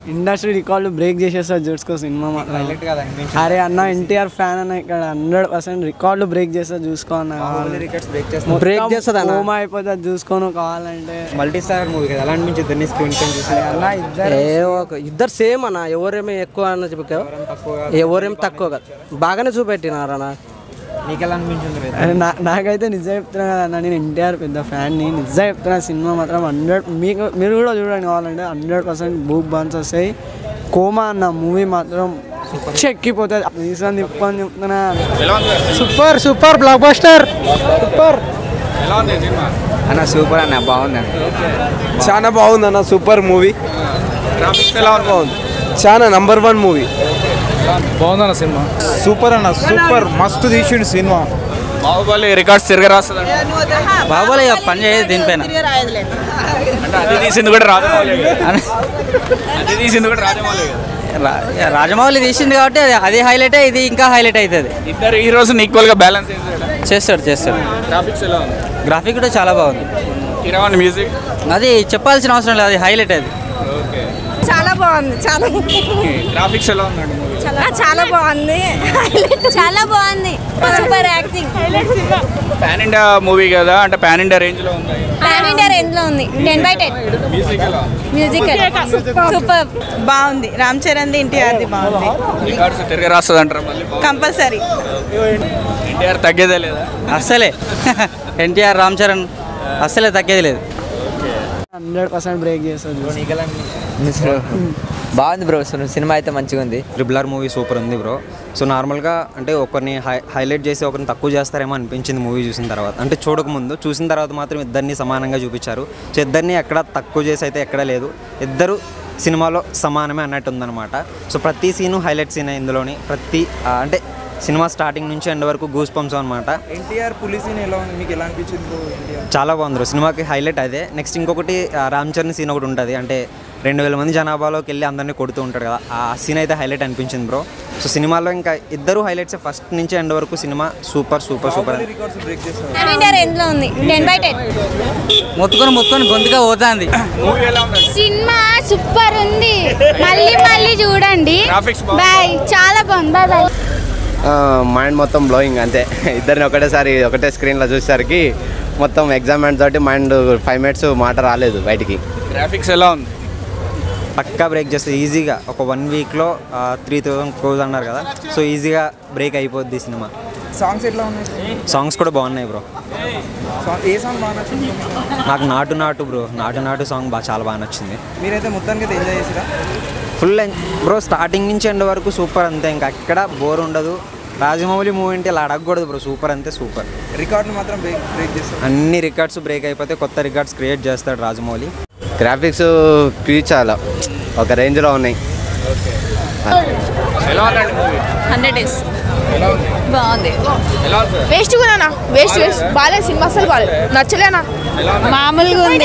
Industry record break చేసేస్తారు చూసుకో cinema మాత్రం. అరే అన్న ఎన్టీఆర్ ఫ్యాన్ అన్న ఇక్కడ 100% రికార్డులు బ్రేక్ చేస్తారు చూసుకో అన్న. బ్రేక్ చేస్తుంది హోమ్ అయిపోతుంది చూసుకోను కావాలంటే. మల్టీ స్టార్ మూవీ కదా, ఎలా అనిపించింది స్క్రీన్ టైం చూసి? అన్న ఇద్దరు సేమ్ అన్న, ఎవరేమో ఎక్కువ అన్న చెప్పావు, ఎవరేం తక్కువ కదా, బాగానే చూపెట్టినారు అన్న. నీకు ఎలా అనిపించింది? నాకైతే నిజం చెప్తున్నా కదా అన్న, నేను ఎన్టీఆర్ పెద్ద ఫ్యాన్ని. నిజం చెప్తున్నా సినిమా మాత్రం 100 మీరు కూడా చూడండి కావాలంటే 100% బూక్ బాన్స్ వస్తాయి. కోమా అన్న మూవీ మాత్రం ఎక్కిపోతుంది. రీసెంట్ తిప్పని చెప్తున్నా, super super blockbuster super అన్న. సూపర్ అన్న, బాగుంది, చాలా బాగుంది అన్న. సూపర్ మూవీ, బాగుంది, చాలా నంబర్ 1 మూవీ. బాగుందన్న సినిమా, సూపర్ అన్న, సూపర్ మస్తు తీసిండు సినిమా. బాహుబలి రికార్డ్స్ తిరగరాస్తుంది. బాహుబలి పని చేయదు దీనిపైన. అది తీసింది కూడా రాజమౌళి, అది తీసింది కూడా రాజమౌళి. రాజమౌళి తీసింది కాబట్టి అది హైలైట్, ఇది ఇంకా హైలైట్ అవుతుంది. ఇద్దరు హీరోస్ ఈక్వల్ గా బ్యాలెన్స్ చేస్తాడు. గ్రాఫిక్స్ ఎలా ఉంది? గ్రాఫిక్ కూడా చాలా బాగుంది. కిరవాణి మ్యూజిక్ అది చెప్పాల్సిన అవసరం లేదు, అది హైలైట్. అది చాలా బాగుంది. చాలా గ్రాఫిక్స్ ఎలా ఉందండి? చాలా బాగుంది, చాలా బాగుంది. Super acting. Pan India movie కదా, అంటే పాన్ ఇండియా రేంజ్ లో ఉంది. పాన్ ఇండియా రేంజ్ లో ఉంది. 10/10 మ్యూజిక్ ఎలా? మ్యూజిక్ సూపర్ బాగుంది. రామ్ చరణ్ ది, ఎన్టీఆర్ ది బాగుంది. రికార్డ్స్ తిరగరాస్తుంది అంటారు మళ్ళీ? కంపల్సరీ. ఎన్టీఆర్ తగ్గేదే లేదా? అస్సలే ఎన్టీఆర్ రామ్ చరణ్ అస్సలే తగ్గేది లేదు. 100% బ్రేక్ చేస్తారు. బాగుంది బ్రో, సినిమా అయితే మంచిగా ఉంది. RRR మూవీ సూపర్ ఉంది బ్రో. సో నార్మల్గా అంటే ఒకరిని హైలైట్ చేసి ఒకరిని తక్కువ చేస్తారేమో అనిపించింది మూవీ చూసిన తర్వాత. అంటే చూడకముందు, చూసిన తర్వాత మాత్రం ఇద్దరిని సమానంగా చూపించారు. సో ఇద్దరిని ఎక్కడ తక్కువ చేసి అయితే ఎక్కడ లేదు, ఇద్దరు సినిమాలో సమానమే అన్నట్టు ఉందన్నమాట. సో ప్రతి సీను హైలైట్ సీన్ ఇందులోని. ప్రతి అంటే సినిమా స్టార్టింగ్ నుంచి ఎండ్ వరకు గూస్ పంప్స్ అనమాట. ఎన్టీఆర్ పులి సీన్ ఎలా ఉంది, మీకు ఎలా అనిపించింది బ్రో? చాలా బాగుంది బ్రో, సినిమాకి హైలైట్ అదే. నెక్స్ట్ ఇంకొకటి రామ్ చరణ్ సీన్ ఒకటి ఉంటుంది, అంటే 2000 మంది జనాభాలోకి వెళ్ళి అందరినీ కొడుతూ ఉంటాడు కదా, ఆ సీన్ అయితే హైలైట్ అనిపించింది బ్రో. సో సినిమాలో ఇంకా ఇద్దరు హైలైట్స్, ఫస్ట్ నుంచి ఎండ్ వరకు సినిమా సూపర్ సూపర్ సూపర్. మొత్తుకొని గొంతుగా పోతుంది. సినిమా సూపర్ ఉంది, మళ్ళీ మళ్ళీ చూడండి. బాయ్, చాలా బాగుంది. Bye bye. మైండ్ మొత్తం బ్లోయింగ్ అంతే. ఇద్దరిని ఒకటే స్క్రీన్లో చూసేసరికి మొత్తం ఎగ్జామ్ తోటి మైండ్ 5 minutes మాట రాలేదు బయటికి. గ్రాఫిక్స్ ఎలా ఉంది? పక్కా బ్రేక్ చేస్తుంది ఈజీగా. ఒక 1 weekలో 3000 crores అన్నారు కదా, సో ఈజీగా బ్రేక్ అయిపోద్ది సినిమా. సాంగ్స్ ఎట్లా ఉన్నాయి? సాంగ్స్ కూడా బాగున్నాయి బ్రో. ఏ సాంగ్ బాగా నచ్చింది? నాకు నాటు నాటు బ్రో, నాటు నాటు సాంగ్ చాలా బాగా నచ్చింది. మీరైతే మొత్తానికి అయితే ఎంజాయ్ చేసిరా? ఫుల్ బ్రో, స్టార్టింగ్ నుంచి ఎండ్ వరకు సూపర్ అంతే, ఇంకా ఎక్కడ బోర్ ఉండదు. రాజమౌళి మూవీ అంటే ఇలా అడగకూడదు బ్రో, సూపర్ అంతే సూపర్. రికార్డులు మాత్రం బ్రేక్ చేస్తారు. అన్ని రికార్డ్స్ బ్రేక్ అయిపోతే కొత్త రికార్డ్స్ క్రియేట్ చేస్తాడు రాజమౌళి. గ్రాఫిక్స్ చాలా ఒక రేంజ్లో ఉన్నాయి. 100 days బాగుంది. వేస్ట్ కూడా వేస్ట్ బాగాలేదు సినిమా, అసలు బాగాలేదు, నచ్చలేనా, మామూలుగా ఉంది.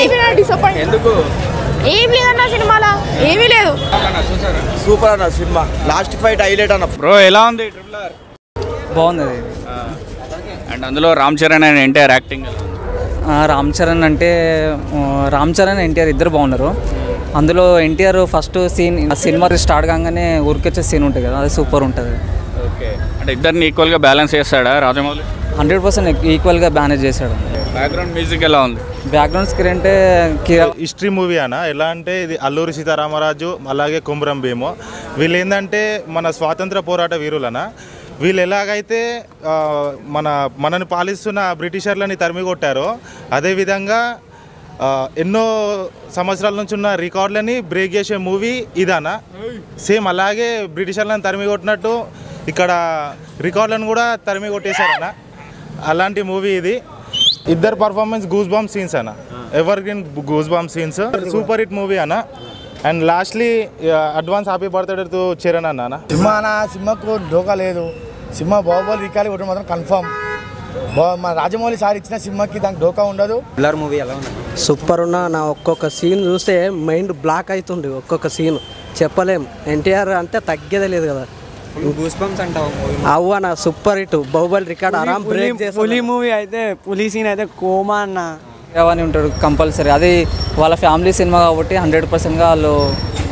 ఏం లేదన్న సినిమాలో, ఏమీ లేదు. సూపర్ అన్న సినిమా, లాస్ట్ ఫైట్ హైలైట్ అన్న. బ్రో ఎలా ఉంది RRR? బాగుంది అది. అండ్ అందులో రామ్ చరణ్ అండ్ ఎన్టీఆర్ యాక్టింగ్. రామ్ చరణ్ అంటే రామ్ చరణ్ ఎన్టీఆర్ ఇద్దరు బాగున్నారు. అందులో ఎన్టీఆర్ ఫస్ట్ సీన్, సినిమా స్టార్ట్ కాగానే ఊరికొచ్చే సీన్ ఉంటుంది కదా, అది సూపర్ ఉంటుంది. ఓకే, అంటే ఇద్దరిని ఈక్వల్గా బ్యాలెన్స్ చేస్తాడా రాజమౌళి? 100% ఈక్వల్గా మేనేజ్ చేశాడు. బ్యాక్గ్రౌండ్ మ్యూజిక్ ఎలా ఉంది? బ్యాక్గ్రౌండ్ స్క్రీన్ అంటే హిస్టరీ మూవీ అన్న. ఎలా అంటే ఇది అల్లూరి సీతారామరాజు అలాగే కొమరం భీము, వీళ్ళు ఏంటంటే మన స్వాతంత్ర పోరాట వీరులన. వీళ్ళు ఎలాగైతే మనని పాలిస్తున్న బ్రిటిషర్లని తరిమి కొట్టారో, అదేవిధంగా ఎన్నో సంవత్సరాల నుంచి ఉన్న రికార్డులని బ్రేక్ చేసే మూవీ ఇదన్న. సేమ్ అలాగే బ్రిటిషర్లను తరిమి కొట్టినట్టు ఇక్కడ రికార్డులను కూడా తరిమి కొట్టేశారన్న, అలాంటి మూవీ ఇది. ఇద్దరు పర్ఫార్మెన్స్ గూస్ బాంబ్ సీన్స్ అన్న, evergreen goose bomb scenes, super hit movie అన్న. And lastly advance happy birthday to Charan అన్న. సినిమాకు ఢోకా లేదు. సినిమా బాహుబలి రికార్డు కొట్టడం మాత్రం కన్ఫర్మ్. మన రాజమౌళి సార్ ఇచ్చిన సినిమాకి దానికి ఢోకా ఉండదు. RRR మూవీ ఎలా ఉంది? సూపర్ ఉన్నా. నా ఒక్కొక్క సీన్ చూస్తే మైండ్ బ్లాక్ అవుతుంది. ఒక్కొక్క సీన్ చెప్పలేం. ఎన్టీఆర్ అంటే తగ్గేదే లేదు కదా. అవ్వనా సూపర్ హిట్. బాహుబలి రికార్డ్ ఆరాం బ్రేక్ చేసి. పులి మూవీ అయితే, పులి సీన్ అయితే కోమా అన్న అవన్నీ ఉంటాడు కంపల్సరీ. అది వాళ్ళ ఫ్యామిలీ సినిమా కాబట్టి 100%గా వాళ్ళు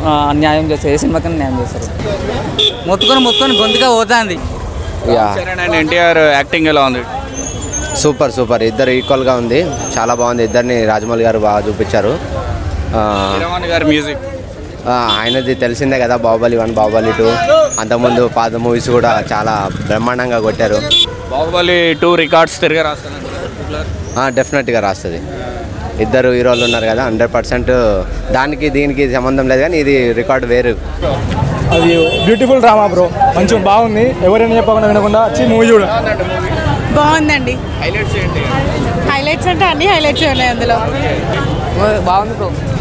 న్యాయం చేస్తారు, ఏ సినిమాకైనా న్యాయం చేస్తారు. మొత్తుకొని గొంతుగా పోతుంది. చరణ్ అండ్ ఎన్టీఆర్ యాక్టింగ్ ఎలా ఉంది? సూపర్ ఇద్దరు ఈక్వల్గా ఉంది, చాలా బాగుంది. ఇద్దరిని రాజమౌళి గారు బాగా చూపించారు. గారి మ్యూజిక్ ఆయనది తెలిసిందే కదా, బాహుబలి 1 బాహుబలి 2 అంతకుముందు పాత మూవీస్ కూడా చాలా బ్రహ్మాండంగా కొట్టారు. బాహుబలి 2 రికార్డ్స్ తిరిగి రాస్తారు. డెఫినెట్గా రాస్తుంది. ఇద్దరు హీరోలు ఉన్నారు కదా, 100% దానికి దీనికి సంబంధం లేదు, కానీ ఇది రికార్డు వేరు. అది బ్యూటిఫుల్ డ్రామా బ్రో, మంచిగా బాగుంది. ఎవరైనా చెప్పకుండా వినకుండా వచ్చి మూవీ చూడ. బాగుందండి. హైలైట్స్ ఏంటి? హైలైట్స్ అంటే అన్ని హైలైట్స్ ఉన్నాయి అందులో. బాగుంది బ్రో.